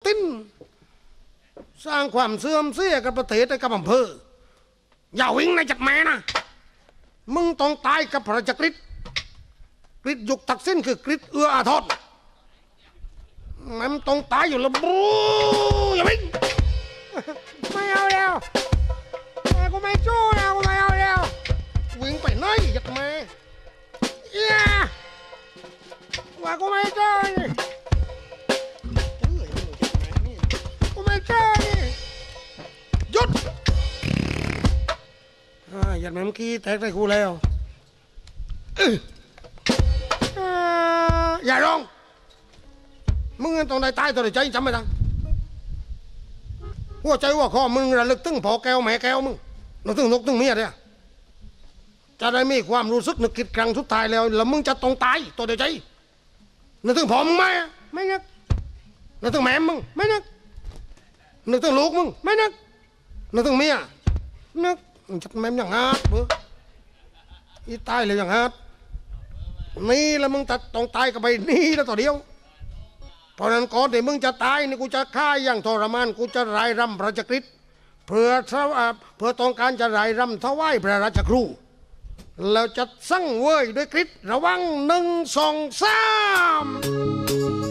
ตินสร้างความเสื่อมเสียกับประเทศกับอำเภออย่าวิ่งในจักแม่นะมึงต้องตายกับพระจักริดกริดยุกทักษิณคือกริดเอื้ออาทรมันต้องตายอยู่แล้วบูอย่าวิ่งไม่เอาแล้วกูไม่สู้แล้วกูไม่เอาแล้ววิ่งไปไหนจักแม่ว่ากูไม่สู้นี่กูไม่สู้นี่หยุดยันแม่เมื่อกี้แทกได้กูแล้วอย่าร้องมึงต้องได้ตายตัวได้ใจจำไม่ได้หัวใจว่าคอมึงระลึกถึงพ่อแก้วแม่แก้วมึงนึกถึงนกถึงเมียเนี่ยจะได้มีความรู้สึกนึกคิดครั้งสุดท้ายแล้วมึงจะต้องตายตัวได้ใจนึกถึงพ่อมึงไหมไม่นึกนึกถึงแม่มึงไม่นึกนึกถึงลูกมึงไม่นึกนึกถึงเมียนึกจัดแม่อย่างฮาร์ดเบ้ออีตายเลยอย่างฮาร์ดนี่แล้วมึงต้องตายกับไปนี่แล้วต่อเดียวเพราะนั้นก่อนที่มึงจะตายนี่กูจะฆ่าอย่างทรมานกูจะรายรำพระจักริดเพื่อต้องการจะรายรำถวายพระราชครูแล้วจะสั่งเว้ยด้วยกริดระวัง1 2 3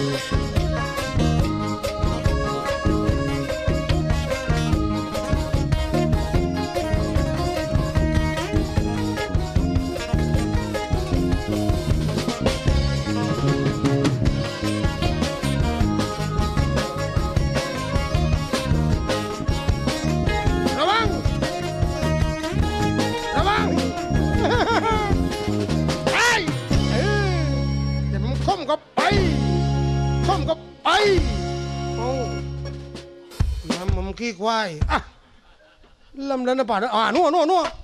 ขี้ควายลำแล้วนะป่านัว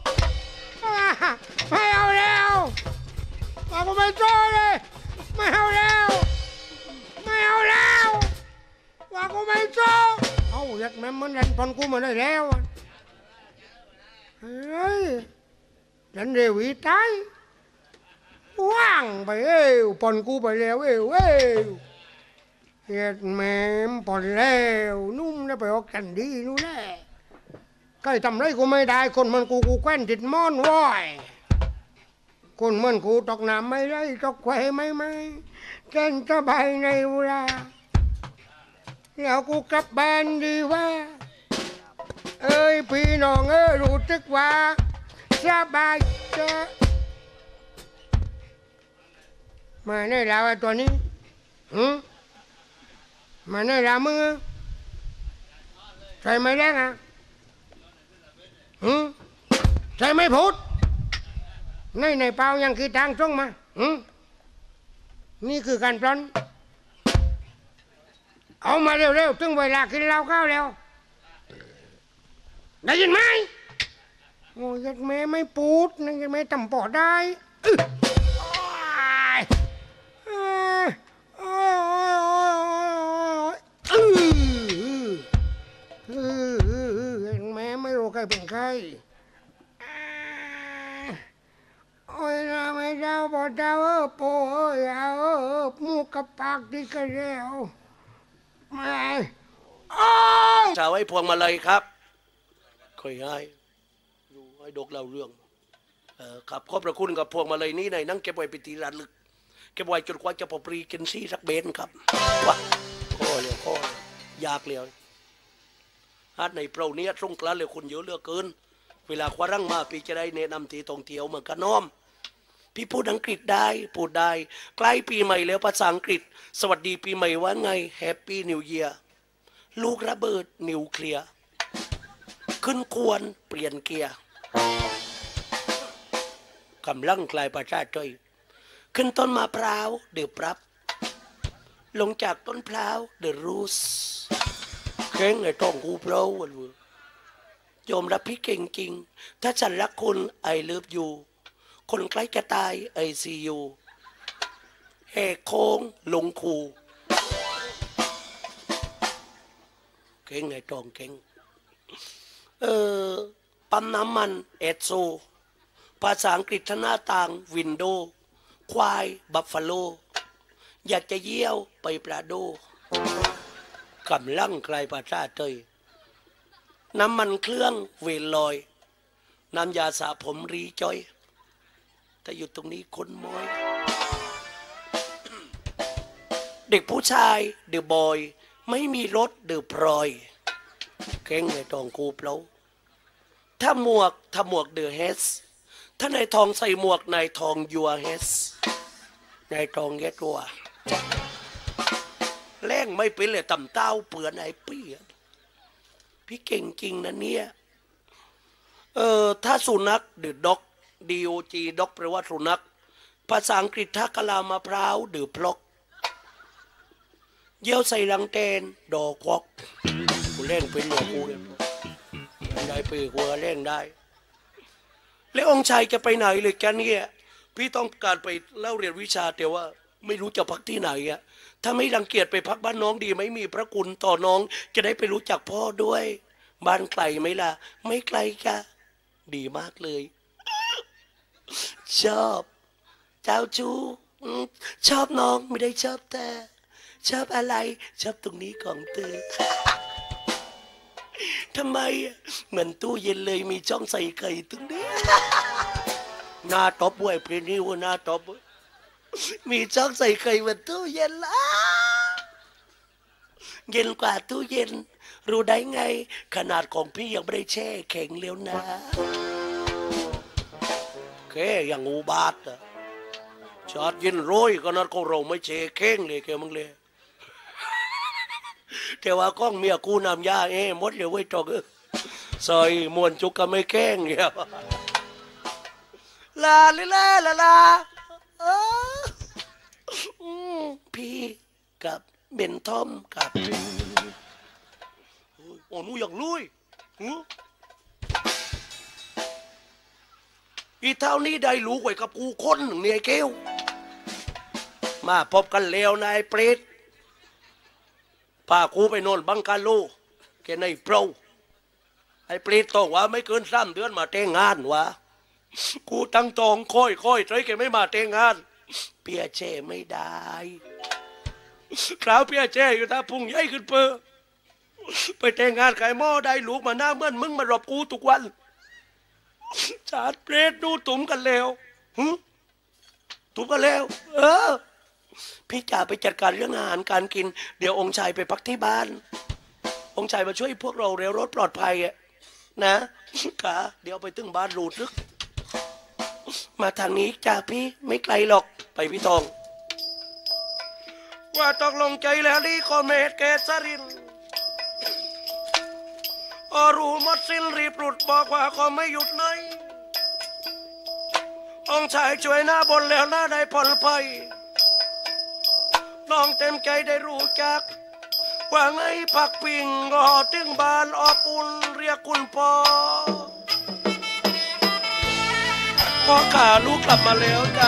ไม่เอาแล้วกูไม่โจ้เลยไม่เอาแล้วว่ากูไม่โจ้เอาอยากแม่มันเล่นพอนกูมาได้แล้วเฮ้ยเล่นเร็วอีตายว่างไปพอนกูไปแล้วเฮ็ดแม่ปอนแล้วนุ่มแล้วไปออกกันดีนู่นแหละใครทำไรกูไม่ได้คนมันกูแคว้นติดมอนว้อยคนมันกูตกน้ำไม่ได้ตกแควไม่เต้นสบายในเวลาแล้วกูกลับบ้านดีว่าพี่น้องรู้สึกว่าสบายใจมาในลาวตัวนี้มาในรามึงใช่ไหมแดงใช่ไหมพูดในเปล่ายังคือทางตรงมานี่คือการปล้นเอามาเร็วๆถึงเวลากินเหล้าข้าวแล้วได้ยินไหมโอ้ยแม่ไม่พูดนะแม่ทำปอได้แม่ไม่รู้ใครเป็นใครโอ้ยนะไม่เจ้าบอกเจ้าโป้มูกกับปากดีกันแล้วไม่ชาวไอ้พวงมาลัยครับค่อยง่ายอยู่ให้ดกเล่าเรื่องครับขอบพระคุณกับพวงมาลัยนี้ในนั่งเก็บไว้เป็นที่ระลึกเก็บไว้จนกว่าจะพอปรีกินซี่สักเบนครับว้าข้ออยากเลยฮัดในเปล่านี้ตรงกลางเลยคนเยอะเหลือเกินเวลาคว้ารั่งมาพี่จะได้แนะนำที่ท่องเที่ยวเหมือนกันน้อมพี่พูดอังกฤษได้พูดได้ใกล้ปีใหม่แล้วภาษาอังกฤษสวัสดีปีใหม่ว่าไงแฮปปี้นิวเยียร์ลูกระเบิดนิวเคลียร์ขึ้นควรเปลี่ยนเกียร์กำลังคลายประชาชนขึ้นต้นมะพร้าวเดือบรับลงจากต้นพร้าวเดือรูสเข่งไอ้ต้องกูเพลาวันเวอยอมรับพี่เก่งจริงถ้าฉันรักคุณไอเลิฟยูคนใกล้จะตายไอซียูแหกโค้งลงคูเก่งไอ้ต้องเก่งปั๊มน้ำมันเอสโซภาษาอังกฤษหน้าต่างวินโดว์ควายบัฟฟาโลอยากจะเยี่ยวไปปลาโดกำลังไกลประชาเตยน้ำมันเครื่องเวลลอยน้ำยาสระผมรีจอยแต่อยู่ตรงนี้คนม้อย เด็กผู้ชายเดอะบอยไม่มีรถเดอะพลอยเก่งในทองกูเปล่าถ้าหมวกเดอะเฮสถ้าในทองใส่หมวกในทองยัวเฮสในทองเยตัวแรงไม่เป็นเลยต่ำเต้าเปื่อนไอ้เปี้ยพี่เก่งจริงนะเนี่ยถ้าสุนัขเดอะด็อกDOGด็อกแปลว่าสุนัขภาษาอังกฤษถ้ากะลามะพร้าวเดอะพล็อกเยี่ยวใส่ลังแตนดอกคอกกูเล่นเป็นหนูกูเลยได้ปีกูเล่นได้แล้วองค์ชายจะไปไหนเลยแกเนี่ยพี่ต้องการไปเล่าเรียนวิชาแต่ว่าไม่รู้จะพักที่ไหนอ่ะถ้าไม่รังเกียจไปพักบ้านน้องดีไหมมีพระคุณต่อน้องจะได้ไปรู้จักพ่อด้วยบ้านไกลไหมล่ะไม่ไกลจ้ะดีมากเลยชอบเจ้าชู้ชอบน้องไม่ได้ชอบแต่ชอบอะไรชอบตรงนี้ของเธอทำไมเหมือนตู้เย็นเลยมีช่องใส่ไข่ตรงนี้หน้าตบไว้เพลงนี้ว่าหน้าตบมีช่องใส่ไข่เหมือนตู้เย็นละเย็นกว่าตู้เย็นรู้ได้ไงขนาดของพี่ยังไม่ได้แช่แข็งเร็วนะแค่อย่างอุบาทอะชาติเย็นร้อยก็นัดของเราไม่แช่แข็งเลยแกมึงเลยแต่ว่าก้องเมียกูนำยาหมดเลยไว้จอกซอยมวนจุกก็ไม่แข้งเนี่ยลาลาพี่กับเบนทอมกับโอ้หนูอยากลุยอีเท่านี้ได้รู้ไว้กับกูคนหนึ่งเนี่ยเกลมาพบกันแล้วนายเปรตพากูไปโน่นบังกาโลแกในโปรไอ้ปรีตองว่าไม่เกิน3 เดือนมาแต่งงานวะกูตั้งตองค่อยใจแกไม่มาแต่งงานเปียเช่ไม่ได้คราวเปียเช่อยู่ท่าพุ่งใหญ่ขึ้นเปอไปแต่งงานไก่หม้อได้ลูกมาหน้าเมื่อนมึงมารบกูทุกวันชาติเปรตดูตุ่มกันแล้วตุ่มกันแล้วพี่จ่าไปจัดการเรื่องอาหารการกินเดี๋ยวองค์ชายไปพักที่บ้านองค์ชายมาช่วยพวกเราเร็วรถปลอดภัยนะค่ะเดี๋ยวไปถึงบ้านรูดลึกมาทางนี้จ่าพี่ไม่ไกลหรอกไปพี่ทองว่าตกลงใจแล้วนี่คอมเมดเกษรินรู้หมดสิ้นรีบหลุดบอกว่าเขาไม่หยุดเลยองค์ชายช่วยหน้าบนแล้วหน้าได้ผลภัยน้องเต็มใจได้รู้จักว่าไงผักปิ่งก็ถึงบ้านอบอุ่นเรียกคุณพ่อพ่อขาลูกกลับมาแล้วจ้ะ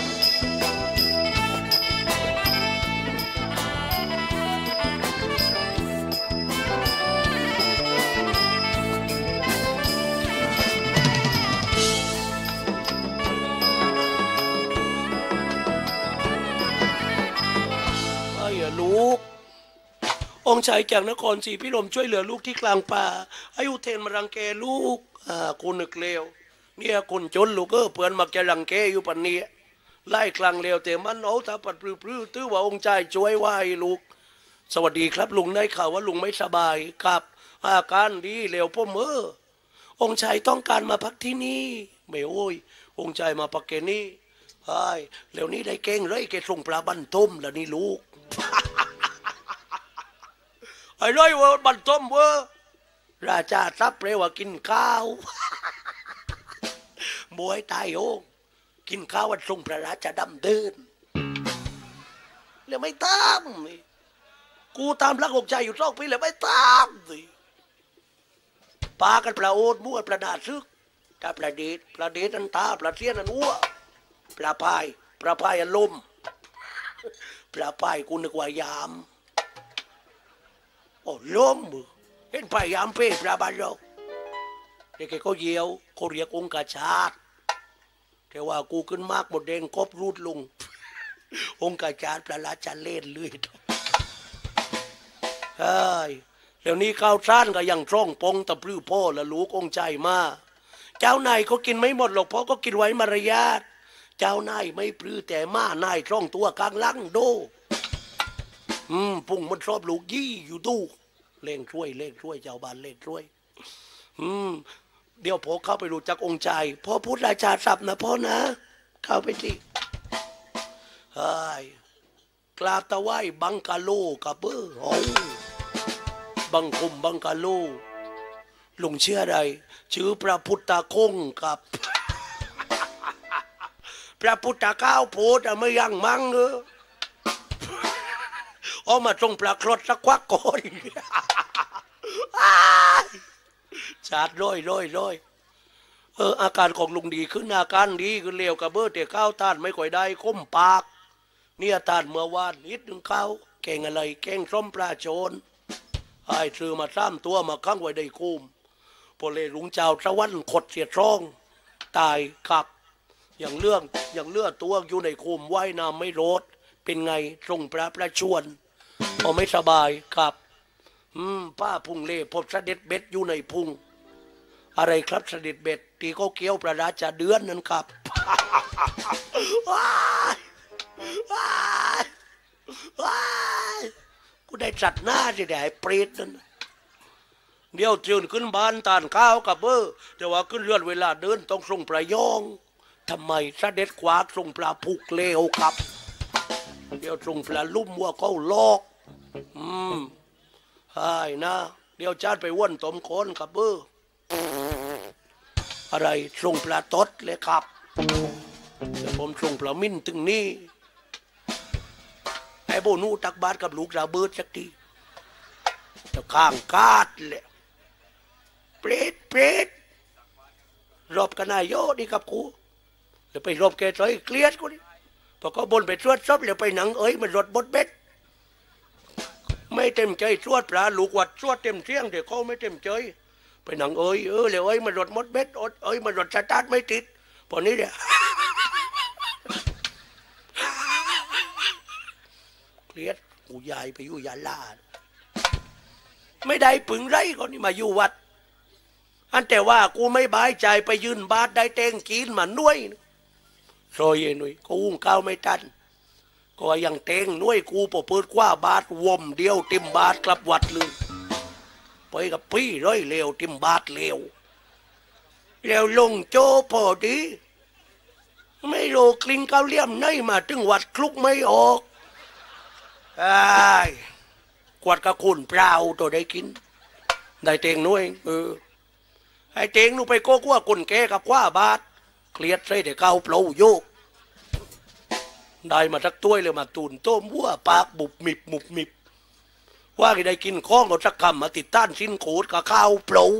ลูกองค์ชายจากนครศรีพิรมช่วยเหลือลูกที่กลางป่าให้อุเทนมารังแกลูกคุณนึกเลวเนี่ยคุณจนลูกเพื่อนมักจะรังแกอยู่ปันนี้ไล่กลางเลวแต่มันเอาถ้าปัดปลื้อตื้อว่าองค์ชายช่วยว่าให้ลูกสวัสดีครับลุงได้ข่าวว่าลุงไม่สบายครับอาการดีเลวพ่อองค์ชายต้องการมาพักที่นี่ไม่โอ้ยองค์ชายมาพักแกนี่ไอ้เร็วนี้ได้เก่งเลยแกส่งปลาบันต้มแล้วนี่ลูกไอ้เลยว่าบันต้มเวอราชาทรัพย์เรียกว่ากินข้าวบวยตายโอ้กินข้าววันทรงพระราชดำเดินแล้วไม่ตามกูตามรักองค์ชายอยู่2 ปีแล้วไม่ตามสิปากันปลาโอดมั่วปลาดาซึกตาปลาเดชอันตาปลาเทียนอันอ้วปลาพายอันลมปลาพายกูนึกว่ายามโอ้ล้มเห็นพยายามเพ่ปลาบานเราเด็กเขาเยียวเขาเรียกองค์กาชาติแต่ว่ากูขึ้นมากหมดแดงกบรูดลุงองค์กาชาติปลาลาชาเล่นเลยใช่เดี๋ยวนี้ข้าวซ่านก็ยังร่องปงตะปลื้อพ่อและลูกองใจมาเจ้านายเขากินไม่หมดหรอกเพราะก็กินไว้มารยาทเจ้านายไม่ปลื้อแต่มานายร่องตัวกลางลังโดพุ่งมันชอบลูกยี่อยู่ตู้เล่งช่วยเจ้าบ้านเล่งช่วยเดี๋ยวพ่อเข้าไปรู้จักองค์ใจพ่อพูดราชาศัพท์นะพ่อนะเข้าไปสิเฮ้ยกราบตะไว้บังกาโลกับเบอร์โอ้บังคมบังกาโลลุงเชื่อใดชื่อพระพุทธคงกับ พระพุทธข้าวโพดไม่ยังมั่งเอามาตรงปลาครดสักควักก่อนชาดร้อยอาการของลุงดีขึ้นอาการดีขึ้นเร็วกับเบอร์แต่ข้าวทานไม่ค่อยได้คมปากเนี่ยทานเมื่อวานนิดหนึ่งข้าวแกงอะไรแกงส้มปลาโจรไอ้ซื้อมา3 ตัวมาข้างไว้ได้คุมพอเลยลุงเจ้าสวรรค์ขดเสียช่องตายขับอย่างเลือดตัวอยู่ในคุมว่ายน้ำไม่รดเป็นไงตรงประชวนพอไม่สบายครับป้าพุงเล่พบเสด็จเบ็ดอยู่ในพุงอะไรครับเสด็จเบ็ดตีก็เกี้ยวประราชาเดือนนั่นครับกูได้จัดหน้าจะได้เปรตนั่นเดี๋ยวจืนขึ้นบ้านตานข้าวกับเบอร์แต่ว่าขึ้นเรือนเวลาเดินต้องทรงประยองทำไมเสด็จขวาทรงปลาผูกเลวครับเดี๋ยวทรงปลาลุ่มวัวเขาลอกใช่นะเดี๋ยวจานไปว่นต้มโคนกับเบอร์อะไรทรงปลาตดเลยครับเดี๋ยวผมทรงปลามิ้นตึงนี่ไอ้โบนูตักบาทกับลูกระเบิดสักทีจะข้างกาดเลยเปรตรอบกันนายโยดีกับกูเดี๋ยวไปรอบแกซอยเคลียดกูนี่พอก็บนไปตรวจซบเดี๋ยวไปหนังมันรถบดเบ็ดไม่เต็มใจตรวจปลาลูกวัดตรวจเต็มเที่ยงเดี๋ยวเขาไม่เต็มใจไปหนังเดี๋ยวมันรถมดเบ็ดมันรถสตาร์ทไม่ติดพอนี้เดี๋ยวเครียดกูยายไปอยู่ยาลาไม่ได้ปึงไรก็นี่มาอยู่วัดอันแต่ว่ากูไม่บายใจไปยืนบาทได้เต้งกินมาหน่วยซอยหน่วยกูอุ้งข้าวไม่ทันก็ยังเต้งหน่วยกูปอเปิดกว่าบาทวมเดียวติมบาทกลับวัดเลยไปกับพี่ร้อยเลวติมบาทเลวแล้วลงโจพอดีไม่โลกลิงเกาเลี่ยมในมาถึงวัดคลุกไม่ออกกวดกระคุณเปล่าตัวได้กินได้เตงน้อยไอ้เตงนูไปโก้กว่ากุนแกกับว่าบาทเคลียดใส่แต่เกาเปล่าโยกได้มาสักตัวเลยมาตูนต้มวัวปากบุบมิบว่าได้กินข้องกับสักคำมาติดต้านสิ้นโขดกับข้าวเปล่า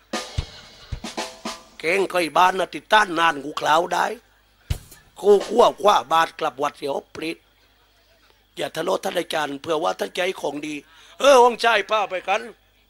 แกงไก่บ้านนะติดต้านนานกูคลาวได้โก้กว่าบาทกลับวัดเสียวปริดอย่าทะเลาะท่านอาจารย์เพื่อว่าท่านใจของดีองค์ชายพาไปกัน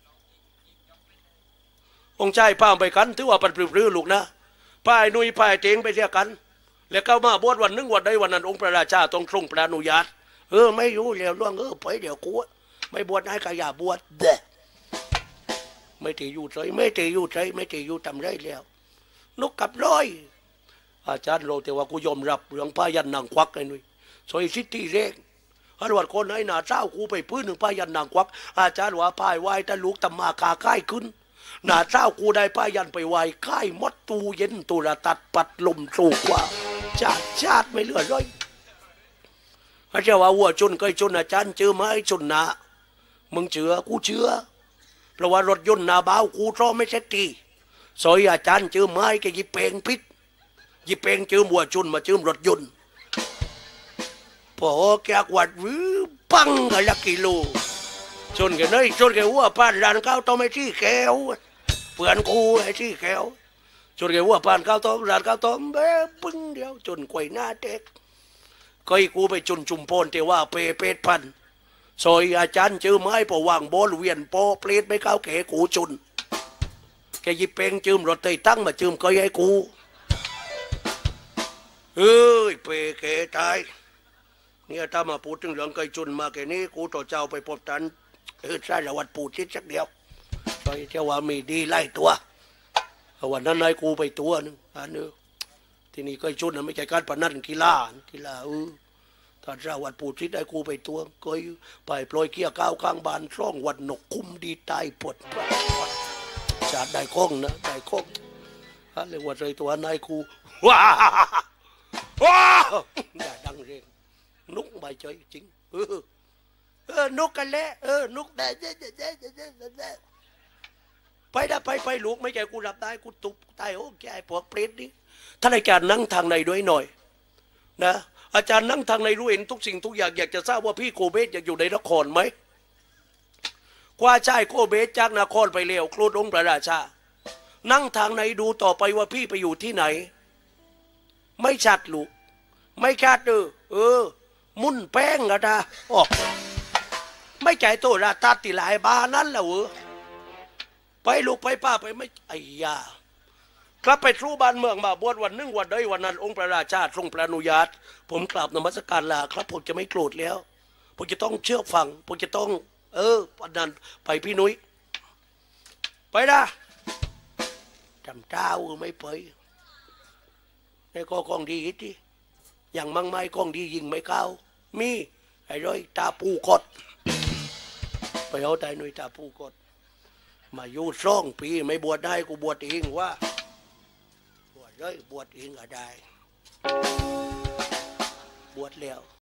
องค์ชายพาไปกันถือว่าปันปลื้ลูกนะพายนุยพายเจงไปเสียกันแล้วก็มาบวชวันนึงวันใดวันนั้นองค์พระราชาต้องทรงพระอนุญาตไม่รู้แล้วล่วงไปเดี๋ยวกูไม่บวชให้ก็อย่าบวชเด้ไม่ตีอยู่ใจไม่ตีอยู่ทำไรแล้วนกกับร้อยอาจารย์เราแต่ว่ากูยอมรับเรื่องพายันนางควักไอ้นุยซอยซิตี้เร่งฮัลโหลคนไหนหนาเจ้ากูไปพื้นหนึ่งพายันนางควักอาจารย์ว่าพายไหวแต่ลูกตำมาคาค่ายขึ้นหนาเจ้ากูได้พายันไปไหวค่ายมดตูเย็นตุระตัดปัดลมสูกว่าชาติไม่เหลือเลยพระเจ้าว่าวัวจนเคยจนอาจารย์เจอไหมจนนะมึงเชื่อกูเชื่อเพราะว่ารถยนต์นาบ้ากูรอไม่เสร็จทีซอยอาจารย์เจอไม้แกยิบเปงพิษยิบเปงเจอวัวจนมาเจอรถยนต์พอแกกวาดวิวปังกันละกิโลชนกันเลยชนกันวัวผ่านร้านข้าวต้มไอ้ที่แก้วเพื่อนกูไอ้ที่แก้วชนกันวัวผ่านข้าวต้มร้านข้าวต้มปึ้งเดียวจนกวยหน้าเด็กก็ให้กูไปจนจุ่มโพนแต่ว่าเปรตพันซอยอาจารย์เจอไม้ปะวางบอลเวียนปอเปรตไม่เข้าแก่กูจุนแกยิบเปงจืมรถเตยตั้งมาจืมก็ให้กูเปแกตายเนี่ยถ้ามาพูดถึงเรื่องไก่จุนมาแค่นี้กูต่อเจ้าไปพบท่านสารวัตรปูชิดสักเดียวซอยเจ้าว่ามีดีไล่ตัววันนั้นนายกูไปตัวนึงอันนี้ที่นี่ก็ชุดนะไม่ใช่การพนันกีฬาถ้าสารวัตรปูชิดได้กูไปตัวก็ไปปล่อยเกี้ยก้าวข้างบ้านช่องวัดนกคุ้มดีตายปวดจัดได้คงนะได้คงเรียกว่าใจตัวนายกูว้าว้าอย่าดังเรงนุกใบเฉยจริงนุกกันแล้วนุกแต่ไปได้ไปลูกไม่แกกูรับได้กูตุบตายโอ้แกไอ้พวกเปรตนี่ท่านอาจารย์นั่งทางในด้วยหน่อยนะอาจารย์นั่งทางในรู้เห็นทุกสิ่งทุกอย่างอยากจะทราบว่าพี่โกเบสอยากอยู่ในนครไหมกว่าชายโกเบสจากนครไปเร็วครูดองค์พระราชานั่งทางในดูต่อไปว่าพี่ไปอยู่ที่ไหนไม่ชัดลูกไม่ชัดมุ่นแป้งอะนะไม่ใจโตราตาติหลายบานั้นแหละไปลูกไปป้าไปไม่ไอ้ยากลับไปทรูบ้านเมืองมาบวชวันหนึ่งวันใดวันนั้นองค์พระราชาทรงพระอนุญาตผมกราบนมัสการลาครับผมจะไม่โกรธแล้วผมจะต้องเชื่อฟังผมจะต้องวันนั้นไปพี่นุ้ยไปนะจำเจ้าไม่ไปในก็กองดีที่อย่างมั่งไม้กองดียิงไม่เข้ามีไอ้ร้อยตาปูกดไปเอาแต่หน่วยตาปูกดมาอยู่2 ปีไม่บวชได้กูบวชเองว่าบวชเลยบวชเองก็ได้บวชแล้ว